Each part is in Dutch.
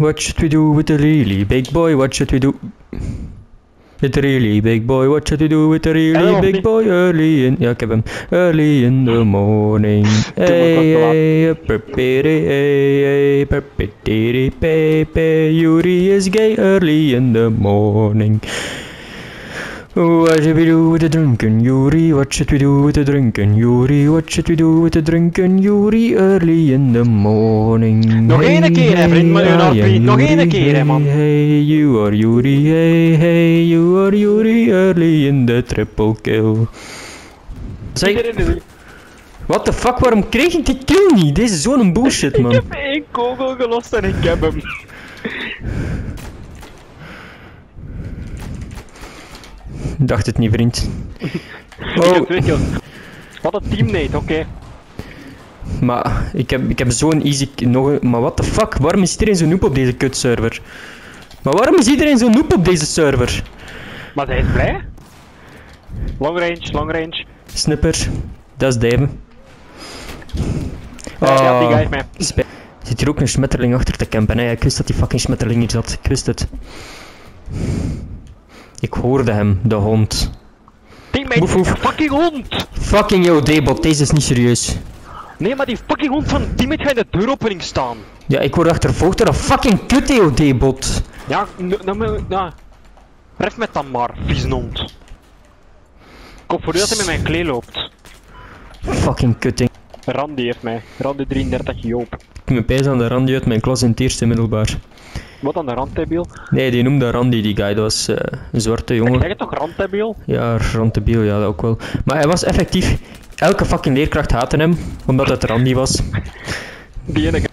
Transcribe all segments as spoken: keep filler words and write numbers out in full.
What should we do with the really big boy? What should we do? With the really big boy, what should we do with the really big boy? Early in, ja ik heb hem. Early in the morning. Hey, hey, perpere, hey, hey, perpetere, pepe. Yuri is gay early in the morning. What should we do with the drunken Yuri? What should we do with the drunken Yuri? What should we do with the drunken Yuri early in the morning? Nog hey, één keer, hè, vriend, met uw hey, Nog één keer, hè, man. Hey, you are Yuri, hey, hey, you are Yuri early in the triple kill. Zeg, what the fuck, waarom kreeg ik die kill niet? Deze is zo'n bullshit, man. Ik heb één kogel gelost en ik heb hem. Dacht het niet, vriend. Oh. Ik heb twee kills. Wat een teammate, oké. Okay. Maar ik heb, ik heb zo'n easy... Nog, maar what the fuck, waarom is iedereen zo noob op deze kutserver? Maar waarom is iedereen zo noob op deze server? Maar hij is blij? Long range, long range. Snipper, dat is Dave. Uh, oh, ja, die guy is mij. Zit hier ook een smetterling achter te campen? Nee, ik wist dat die fucking smetterling hier zat. Ik wist het. Ik hoorde hem, de hond. Teammate, woef, woef. fucking hond! Fucking yo, D-bot, deze is niet serieus. Nee, maar die fucking hond van teammate gaat in de deuropening staan. Ja, ik word achtervolgd door een fucking kut, yo, D-bot. Ja, nou, nou, nou. Ref met dan maar, vieze hond. Ik hoop voor u dat hij met mijn klee loopt. Fucking kutting. Randy heeft mij. Randy drieëndertig Joop. Ik me pijs aan de Randy uit mijn klas in het eerste middelbaar. Wat aan de randtabiel? Nee, die noemde Randy, die guy. Dat was uh, een zwarte jongen. Ik zeg het toch, randtabiel? Ja, randtabiel, ja, dat ook wel. Maar hij was effectief... Elke fucking leerkracht haatte hem, omdat het Randy was. Die ene...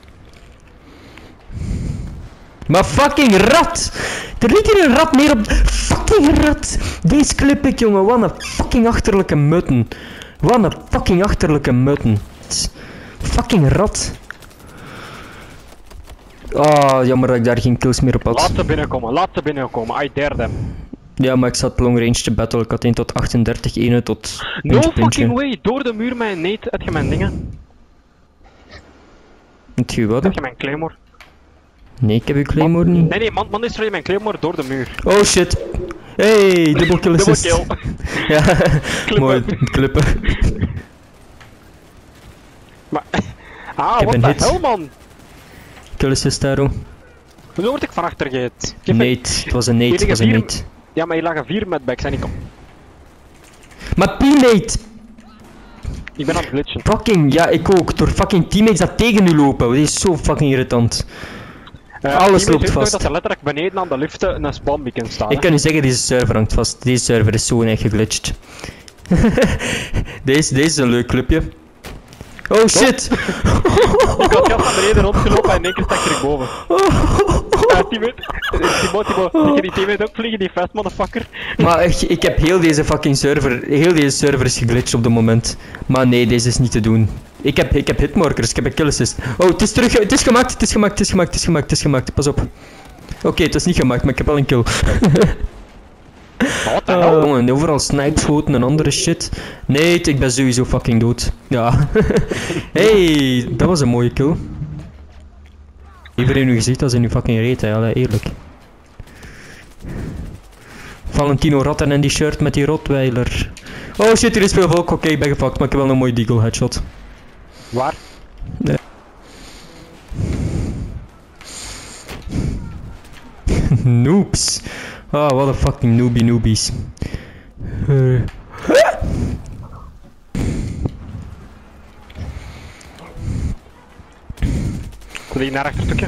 Maar fucking rat! Er ligt hier een rat meer op... Fucking rat! Deze clip ik, jongen. Wat een fucking achterlijke mutten. Wat een fucking achterlijke mutten. Fucking rat. Oh, jammer dat ik daar geen kills meer op had. Laat ze binnenkomen, laat ze binnenkomen. I dare them. Ja, maar ik zat long range te battle. Ik had één tot achtendertig, één tot... No puntje, fucking puntje. way, door de muur met een nate, heb je mijn dingen? Heb je wat? Heb je mijn claymore? Nee, ik heb uw claymore niet. Nee, nee, man, man is er mijn claymore door de muur. Oh shit. Hey, double kill assist. Double kill. Ja, Klippen. mooi, klippen. Maar... Ah, heb wat een de hit. hel, man? Kill assist, Taro. Hoezo word ik van achter gehit? Nee, het was een nate, het was een vier... nate. Ja, maar je lag een vier met backs en ik kom. Maar teammate! Ik ben aan het glitchen. Fucking, ja, ik ook. Door fucking teammates dat tegen u lopen. Dit is zo fucking irritant. Uh, Alles loopt weet vast. dat er letterlijk beneden aan de liften een spawnbeacon staat. Ik kan u zeggen, deze server hangt vast. Deze server is zo echt geglitcht. deze, deze is een leuk clubje. Oh shit! Ik had juist naar beneden rondgelopen en in één keer stak ik erboven. Ja, teammate. Timo, Timo, zie je die teammate ook vliegen, die fast motherfucker? Maar ik, ik heb heel deze fucking server, heel deze server is geglitcht op het moment. Maar nee, deze is niet te doen. Ik heb, ik heb hitmarkers, ik heb een kill assist. Oh, het is terug, het is gemaakt, het is gemaakt, het is gemaakt, het is gemaakt, het is gemaakt, pas op. Oké, okay, het is niet gemaakt, maar ik heb wel een kill. Wat de hel? Oh, en overal snipeschoten en andere shit. Nee, ik ben sowieso fucking dood. Ja. Hey, dat was een mooie kill. Iedereen in uw gezicht als in uw fucking reet, hè, allee, eerlijk. Valentino Ratten en die shirt met die Rottweiler. Oh shit, hier is veel volk. Oké, okay, ik ben gepakt, maar ik heb wel een mooie deagle headshot. Waar? Nee. Noobs. Ah, wat een fucking noobie noobies. Uh. Wil je naar achter stukje?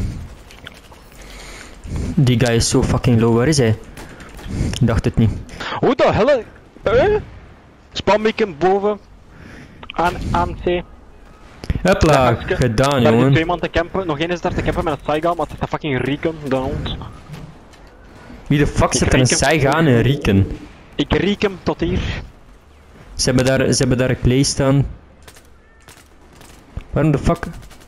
Die guy is zo fucking low, waar is hij? Ik dacht het niet. Hoe de hel? Eh? Spambeacon boven. Aan, aan C. Hopla, Ja, gedaan daar jongen. twee man te campen, nog één is daar te campen met een Saigon, maar het is een fucking Riken, de hond. Wie de fuck Ik zet er een riek hem. Saigon en Rieken? Ik riek hem tot hier. Ze hebben daar, ze hebben daar een play staan. Waarom de fuck?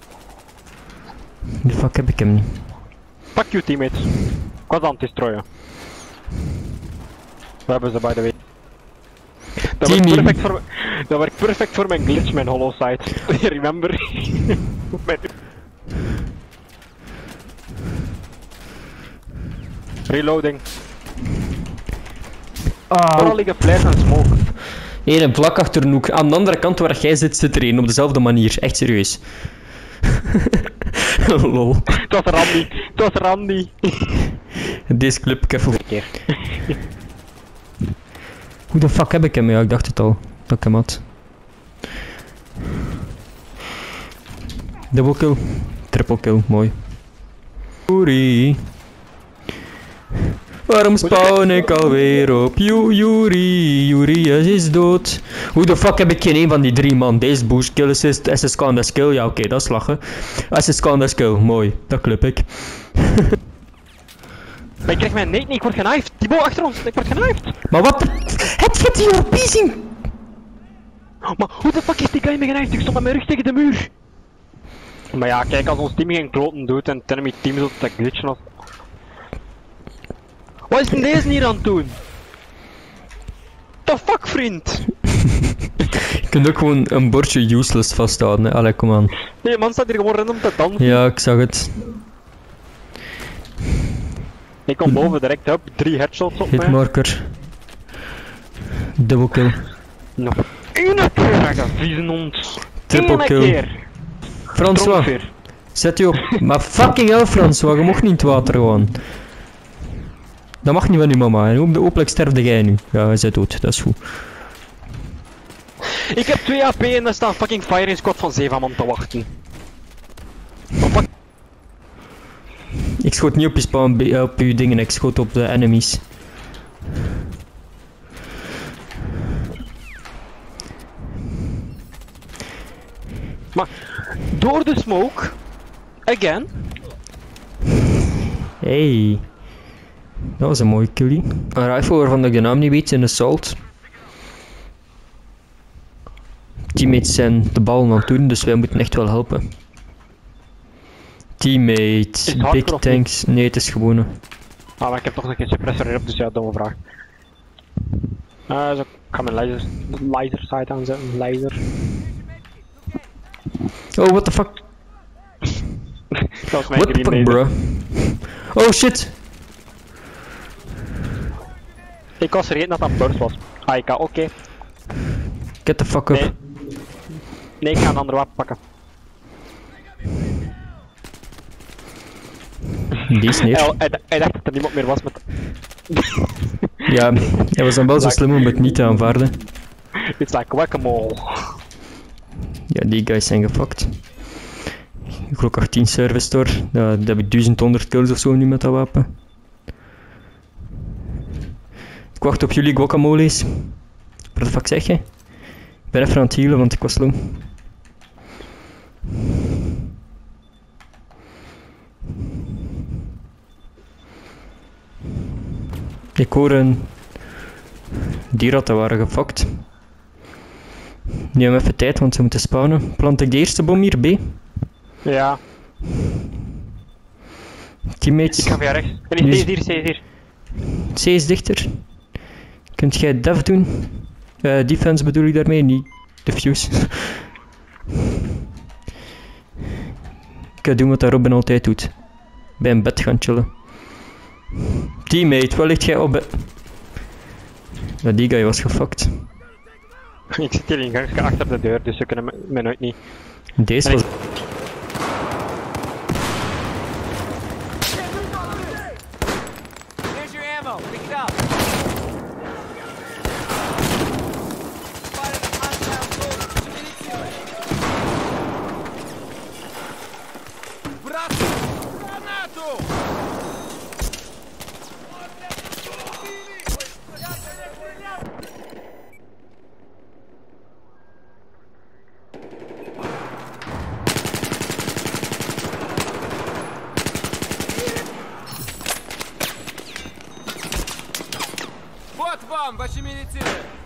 De fuck heb ik hem niet. Fuck you teammates. Ik was aan het destroyen. We hebben ze by the way. Dat werkt Teamie. perfect voor, dat werkt perfect voor mijn glitch, mijn hollow site. Remember? Mijn... Reloading. Ah. Vooral liggen flares en smoke. Eén een vlak achter een hoek. Aan de andere kant waar jij zit, zit er één. Op dezelfde manier. Echt serieus. Lol. Het was Randy. Het was Randy. Deze clip, ik heb voor... keer. Hoe de fuck heb ik hem? Ja, ik dacht het al. Dat ik hem had. Double kill. Triple kill. Mooi. Yuri. Waarom spawn ik alweer op Ju- Yuri? Yuri is dood. Hoe de fuck heb ik geen een van die drie man? Deze boost kill assist, S S K en skill. Ja oké, okay, dat is lachen. S S K en skill, mooi. Dat club ik. Maar ik krijg mijn nate niet, ik word genaaid. Die boel achter ons, ik word genaaid. Maar wat? Het gaat hier op piezing! Maar hoe de fuck is die guy me genaaid? Ik stond met mijn rug tegen de muur. Maar ja, kijk, als ons team geen kloten doet en het enemy team zo te glitchen was. Wat is deze hier aan het doen? The fuck, vriend? Je kunt ook gewoon een bordje useless vasthouden, hè. Allee, kom aan. Nee, man staat hier gewoon random te dansen. Ja, ik zag het. Ik kom boven direct op, drie headshots op mij. Hitmarker. Double kill. Nog één keer, dat vieze hond. Triple Eén kill. keer. François, Tromfeer. zet u op. Maar fucking hell, François, je mocht niet in het water gewoon. Dat mag niet van uw mama, en op de oplek sterfde jij nu. Ja, hij zit dood, dat is goed. Ik heb twee A P en daar staat fucking firing squad van zeven man te wachten. Oh, fuck. Ik schoot niet op je spawn, eh, op je dingen, ik schoot op de enemies. Maar door de smoke, again. Hey. Dat was een mooie killie. Een rifle waarvan ik de naam niet weet, in Assault. Teammates zijn de bal aan het doen, dus wij moeten echt wel helpen. Teammates, het big hardcore of tanks. Nee, het is gewone. Ah, maar ik heb toch nog een suppressor erop, dus ja, domme vraag. Uh, zo, ik ga mijn laser, laser site aanzetten, laser. Oh, what the fuck? Dat was mijn What the green fuck, laser. bro? Oh shit! Ik was vergeten dat dat burst was. Ah, ik ga, oké. Okay. Get the fuck up. Nee. Nee, ik ga een andere wapen pakken. Die is neer. Hij, hij, hij dacht dat er niemand meer was met... Ja, hij was dan wel zo slim om het niet te aanvaarden. It's like whack-a-mole. Ja, die guys zijn gefucked. Glock achttien service store. Ja, dat heb ik duizendhonderd kills of zo nu met dat wapen. Ik wacht op jullie guacamoles. Wat de fuck zeg je? Ik ben even aan het healen, want ik was low. Ik hoor een dierratten waren gefokt. Nu hebben we even tijd, want ze moeten spawnen. Plant ik de eerste bom hier, B? Ja. Teammates. Ik ga via rechts. Nee, C is hier, C is hier. C is dichter. Kunt jij def doen? Uh, defense bedoel ik daarmee, niet defuse. Ik ga doen wat dat Robin altijd doet. Bij een bed gaan chillen. Teammate, waar ligt jij op bed? Ja, die guy was gefucked. Ik zit hier in gang achter de deur, dus ze kunnen me- mij nooit niet. Deze En was... ik- Here's your ammo. Pick it up. Spotted a hostile soldier. Munizione. Bravo! Granato! Вот вам, ваши милиции!